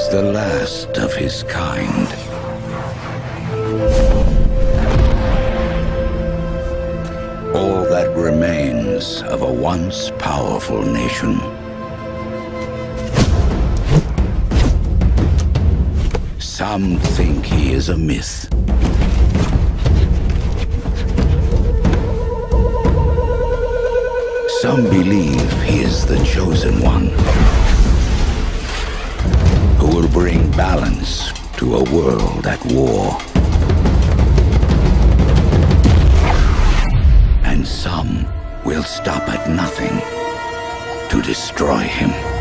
is the last of his kind. All that remains of a once powerful nation. Some think he is a myth. Some believe he is the chosen one, who will bring balance to a world at war. And some will stop at nothing to destroy him.